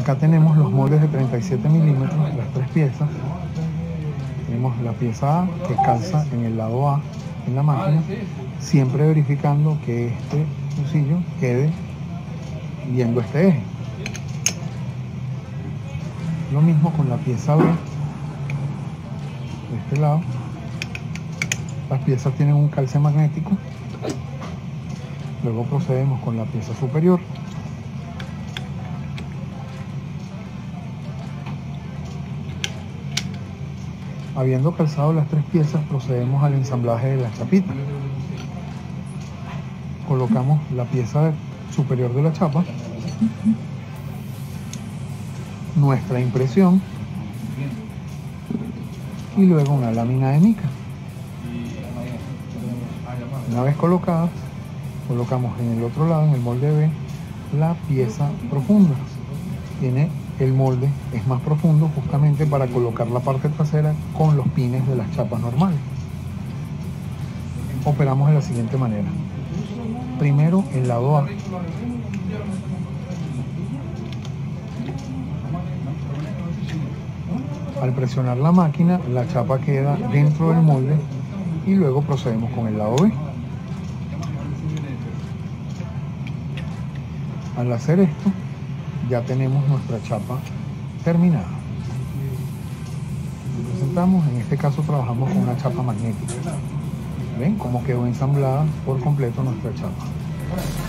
Acá tenemos los moldes de 37 milímetros, las 3 piezas. Tenemos la pieza A que calza en el lado A en la máquina, siempre verificando que este fusillo quede viendo este eje. Lo mismo con la pieza B de este lado. Las piezas tienen un calce magnético. Luego procedemos con la pieza superior. Habiendo calzado las 3 piezas, procedemos al ensamblaje de las chapitas. Colocamos la pieza superior de la chapa, nuestra impresión y luego una lámina de mica. Una vez colocadas, colocamos en el otro lado, en el molde B, la pieza profunda. El molde es más profundo justamente para colocar la parte trasera con los pines de las chapas normales. Operamos de la siguiente manera. Primero el lado A. Al presionar la máquina, la chapa queda dentro del molde y luego procedemos con el lado B. Al hacer esto, ya tenemos nuestra chapa terminada. Presentamos, en este caso trabajamos con una chapa magnética. ¿Ven cómo quedó ensamblada por completo nuestra chapa?